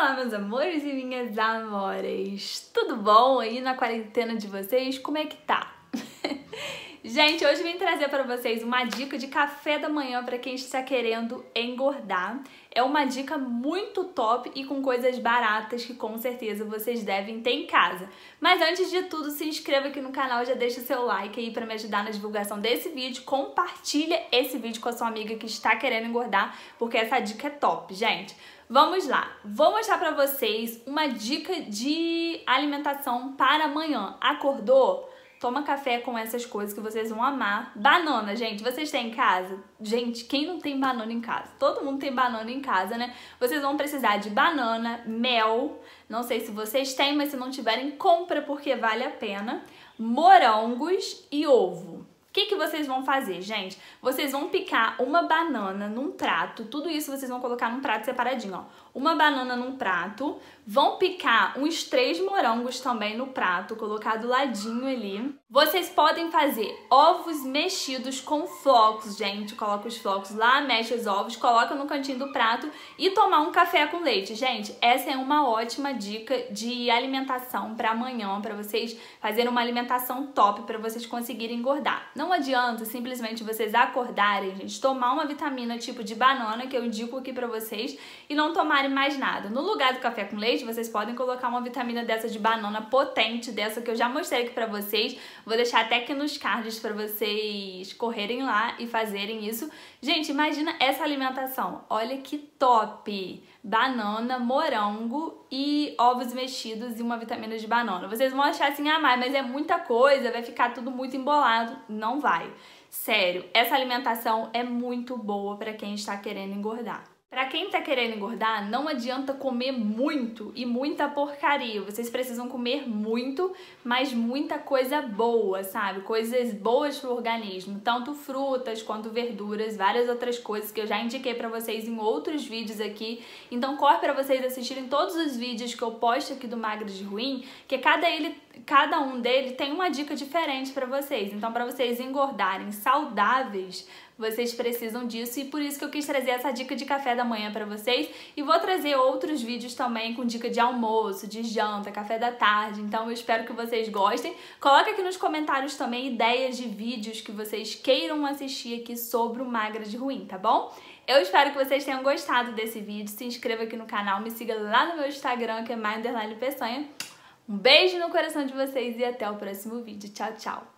Olá, meus amores e minhas amores! Tudo bom aí na quarentena de vocês? Como é que tá? Gente, hoje eu vim trazer para vocês uma dica de café da manhã para quem está querendo engordar. É uma dica muito top e com coisas baratas que com certeza vocês devem ter em casa. Mas antes de tudo, se inscreva aqui no canal, já deixa o seu like aí para me ajudar na divulgação desse vídeo. Compartilha esse vídeo com a sua amiga que está querendo engordar, porque essa dica é top, gente. Vamos lá, vou mostrar pra vocês uma dica de alimentação para amanhã. Acordou? Toma café com essas coisas que vocês vão amar. Banana, gente, vocês têm em casa? Gente, quem não tem banana em casa? Todo mundo tem banana em casa, né? Vocês vão precisar de banana, mel, não sei se vocês têm, mas se não tiverem, compra porque vale a pena. Morangos e ovo. O que vocês vão fazer, gente? Vocês vão picar uma banana num prato, tudo isso vocês vão colocar num prato separadinho, ó. Uma banana num prato, vão picar uns 3 morangos também no prato, colocar do ladinho ali. Vocês podem fazer ovos mexidos com flocos, gente. Coloca os flocos lá, mexe os ovos, coloca no cantinho do prato e tomar um café com leite. Gente, essa é uma ótima dica de alimentação para amanhã, para vocês fazerem uma alimentação top, para vocês conseguirem engordar. Não adianta simplesmente vocês acordarem, gente, tomar uma vitamina tipo de banana, que eu indico aqui pra vocês, e não tomarem mais nada. No lugar do café com leite, vocês podem colocar uma vitamina dessa de banana potente, dessa que eu já mostrei aqui pra vocês. Vou deixar até aqui nos cards pra vocês correrem lá e fazerem isso. Gente, imagina essa alimentação. Olha que top! Banana, morango e ovos mexidos e uma vitamina de banana. Vocês vão achar assim, ah, mas é muita coisa, vai ficar tudo muito embolado. Não vai. Sério, essa alimentação é muito boa para quem está querendo engordar. Para quem tá querendo engordar, não adianta comer muito e muita porcaria. Vocês precisam comer muito, mas muita coisa boa, sabe? Coisas boas pro organismo. Tanto frutas quanto verduras, várias outras coisas que eu já indiquei pra vocês em outros vídeos aqui. Então corre pra vocês assistirem todos os vídeos que eu posto aqui do Magra de Ruim, que cada um deles tem uma dica diferente pra vocês. Então pra vocês engordarem saudáveis, vocês precisam disso, e por isso que eu quis trazer essa dica de café da manhã pra vocês, e vou trazer outros vídeos também com dica de almoço, de janta, café da tarde. Então eu espero que vocês gostem. Coloca aqui nos comentários também ideias de vídeos que vocês queiram assistir aqui sobre o Magra de Ruim, tá bom? Eu espero que vocês tenham gostado desse vídeo. Se inscreva aqui no canal, me siga lá no meu Instagram, que é mai_peçanha. Um beijo no coração de vocês e até o próximo vídeo. Tchau, tchau!